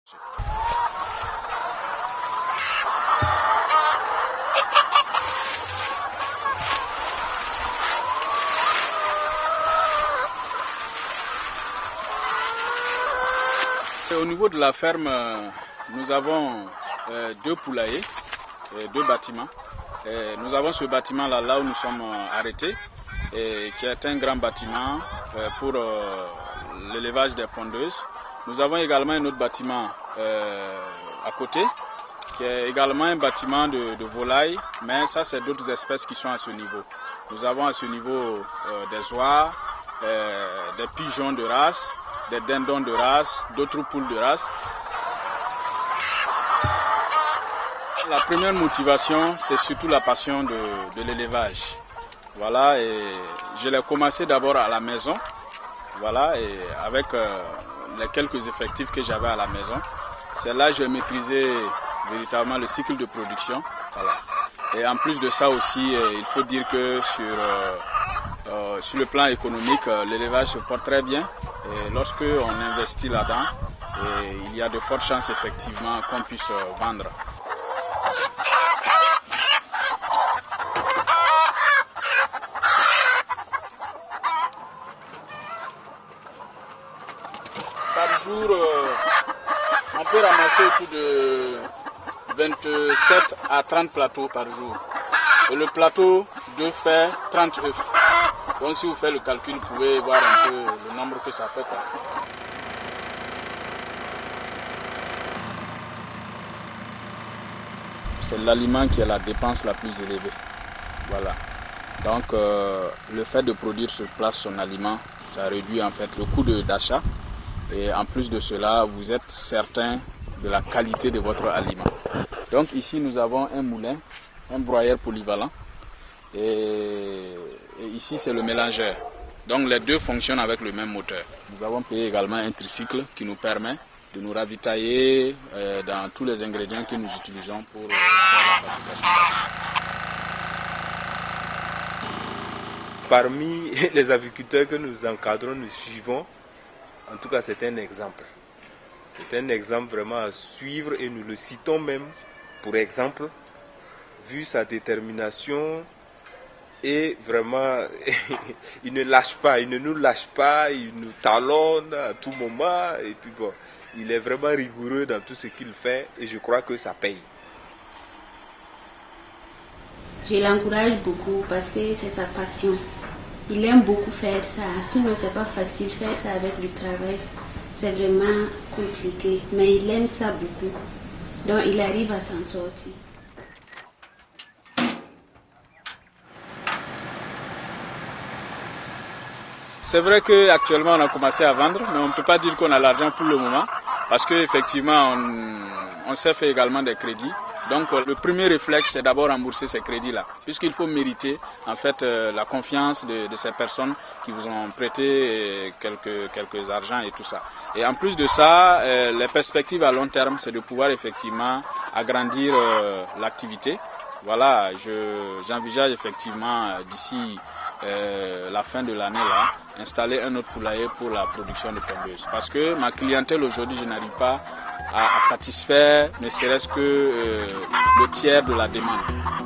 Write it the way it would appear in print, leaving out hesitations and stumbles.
Au niveau de la ferme, nous avons deux poulaillers, deux bâtiments. Nous avons ce bâtiment là où nous sommes arrêtés, qui est un grand bâtiment pour l'élevage des pondeuses. Nous avons également un autre bâtiment à côté, qui est également un bâtiment de volailles, mais ça c'est d'autres espèces qui sont à ce niveau. Nous avons à ce niveau des oies, des pigeons de race, des dindons de race, d'autres poules de race. La première motivation, c'est surtout la passion de l'élevage. Voilà, et je l'ai commencé d'abord à la maison. Voilà, et avec les quelques effectifs que j'avais à la maison, c'est là que j'ai maîtrisé véritablement le cycle de production. Voilà. Et en plus de ça aussi, il faut dire que sur le plan économique, l'élevage se porte très bien. Et lorsque on investit là-dedans, il y a de fortes chances effectivement qu'on puisse vendre. Par jour, on peut ramasser autour de 27 à 30 plateaux par jour. Et le plateau doit faire 30 œufs. Donc si vous faites le calcul, vous pouvez voir un peu le nombre que ça fait. C'est l'aliment qui est la dépense la plus élevée. Voilà. Donc le fait de produire sur place son aliment, ça réduit en fait le coût d'achat. Et en plus de cela, vous êtes certain de la qualité de votre aliment. Donc ici nous avons un moulin, un broyeur polyvalent. Et ici c'est le mélangeur. Donc les deux fonctionnent avec le même moteur. Nous avons payé également un tricycle qui nous permet de nous ravitailler dans tous les ingrédients que nous utilisons pour faire la fabrication. Parmi les agriculteurs que nous encadrons, nous suivons, en tout cas c'est un exemple. C'est un exemple vraiment à suivre et nous le citons même pour exemple, vu sa détermination. Et vraiment, il ne lâche pas, il ne nous lâche pas, il nous talonne à tout moment. Et puis bon, il est vraiment rigoureux dans tout ce qu'il fait et je crois que ça paye. Je l'encourage beaucoup parce que c'est sa passion. Il aime beaucoup faire ça. Sinon, c'est pas facile faire ça avec du travail. C'est vraiment compliqué. Mais il aime ça beaucoup. Donc, il arrive à s'en sortir. C'est vrai qu'actuellement on a commencé à vendre, mais on ne peut pas dire qu'on a l'argent pour le moment, parce qu'effectivement on s'est fait également des crédits. Donc le premier réflexe c'est d'abord rembourser ces crédits-là, puisqu'il faut mériter en fait la confiance de ces personnes qui vous ont prêté quelques argents et tout ça. Et en plus de ça, les perspectives à long terme c'est de pouvoir effectivement agrandir l'activité. Voilà, j'envisage effectivement d'ici la fin de l'année là, installer un autre poulailler pour la production de pondeuses. Parce que ma clientèle aujourd'hui, je n'arrive pas à satisfaire ne serait-ce que le tiers de la demande.